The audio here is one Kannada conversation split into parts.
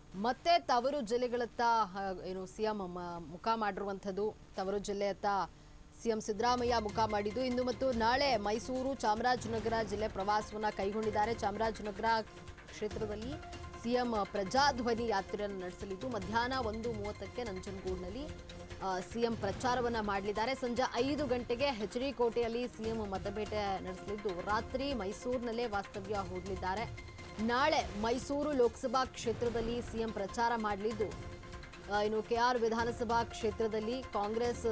ಮತ್ತೆ ತವರು ಜಿಲ್ಲೆಗಳತ್ತ ಏನು ಸಿಎಂ ಮುಖ ಮಾಡಿರುವಂಥದ್ದು. ತವರು ಜಿಲ್ಲೆಯತ್ತ ಸಿಎಂ ಸಿದ್ದರಾಮಯ್ಯ ಮುಖ ಮಾಡಿದ್ದು. ಇಂದು ಮತ್ತು ನಾಳೆ ಮೈಸೂರು ಚಾಮರಾಜನಗರ ಜಿಲ್ಲೆ ಪ್ರವಾಸವನ್ನ ಕೈಗೊಂಡಿದ್ದಾರೆ. ಚಾಮರಾಜನಗರ ಕ್ಷೇತ್ರದಲ್ಲಿ ಸಿಎಂ ಪ್ರಜಾಧ್ವನಿ ಯಾತ್ರೆಯನ್ನು ನಡೆಸಲಿದ್ದು ಮಧ್ಯಾಹ್ನ 1:30ಕ್ಕೆ ನಂಜನಗೂಡಿನಲ್ಲಿ ಸಿಎಂ ಪ್ರಚಾರವನ್ನ ಮಾಡಲಿದ್ದಾರೆ. ಸಂಜೆ 5 ಗಂಟೆಗೆ ಹೆಚ್ಡಿಕೋಟೆಯಲ್ಲಿ ಸಿಎಂ ಮತಬೇಟೆ ನಡೆಸಲಿದ್ದು ರಾತ್ರಿ ಮೈಸೂರಿನಲ್ಲೇ ವಾಸ್ತವ್ಯ ಹೂಡಲಿದ್ದಾರೆ. ನಾಳೆ ಮೈಸೂರು ಲೋಕಸಭಾ ಕ್ಷೇತ್ರದಲ್ಲಿ ಸಿಎಂ ಪ್ರಚಾರ ಮಾಡಲಿದ್ದು ಇನ್ನು ಕೆಆರ್ ವಿಧಾನಸಭಾ ಕ್ಷೇತ್ರದಲ್ಲಿ ಕಾಂಗ್ರೆಸ್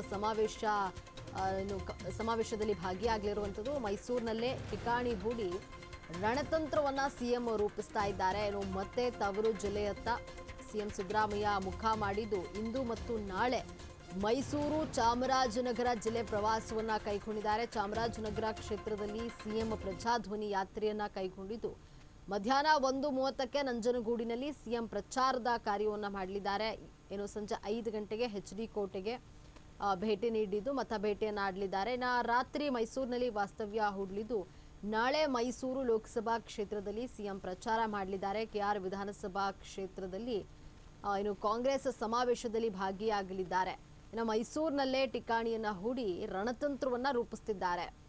ಸಮಾವೇಶದಲ್ಲಿ ಭಾಗಿಯಾಗಲಿರುವಂಥದ್ದು. ಮೈಸೂರಿನಲ್ಲೇ ಠಿಕಾಣಿ ಹೂಡಿ ರಣತಂತ್ರವನ್ನ ಸಿಎಂ ರೂಪಿಸ್ತಾ ಇದ್ದಾರೆ. ಇನ್ನು ಮತ್ತೆ ತವರು ಜಿಲ್ಲೆಯತ್ತ ಸಿಎಂ ಸಿದ್ದರಾಮಯ್ಯ ಮುಖ ಮಾಡಿದ್ದು ಇಂದು ಮತ್ತು ನಾಳೆ ಮೈಸೂರು ಚಾಮರಾಜನಗರ ಜಿಲ್ಲೆ ಪ್ರವಾಸವನ್ನ ಕೈಗೊಂಡಿದ್ದಾರೆ. ಚಾಮರಾಜನಗರ ಕ್ಷೇತ್ರದಲ್ಲಿ ಸಿಎಂ ಪ್ರಜಾಧ್ವನಿ ಯಾತ್ರೆಯನ್ನ ಕೈಗೊಂಡಿದ್ದು ಮಧ್ಯಾಹ್ನ 1:30ಕ್ಕೆ ನಂಜನಗೂಡಿನಲ್ಲಿ ಸಿಎಂ ಪ್ರಚಾರದ ಕಾರ್ಯವನ್ನ ಮಾಡಲಿದ್ದಾರೆ. ಏನು ಸಂಜೆ 5 ಗಂಟೆಗೆ ಹೆಚ್ಡಿಕೋಟೆಗೆ ಭೇಟಿ ನೀಡಿದ್ದು ಮತಬೇಟೆಯನ್ನು ಆಡಲಿದ್ದಾರೆ. ರಾತ್ರಿ ಮೈಸೂರಿನಲ್ಲಿ ವಾಸ್ತವ್ಯ ಹೂಡಲಿದ್ದು ನಾಳೆ ಮೈಸೂರು ಲೋಕಸಭಾ ಕ್ಷೇತ್ರದಲ್ಲಿ ಸಿಎಂ ಪ್ರಚಾರ ಮಾಡಲಿದ್ದಾರೆ. ಕೆಆರ್ ವಿಧಾನಸಭಾ ಕ್ಷೇತ್ರದಲ್ಲಿ ಇನ್ನು ಕಾಂಗ್ರೆಸ್ ಸಮಾವೇಶದಲ್ಲಿ ಭಾಗಿಯಾಗಲಿದ್ದಾರೆ. ಇನ್ನು ಮೈಸೂರಿನಲ್ಲೇ ಠಿಕಾಣಿಯನ್ನ ಹೂಡಿ ರಣತಂತ್ರವನ್ನ ರೂಪಿಸುತ್ತಿದ್ದಾರೆ.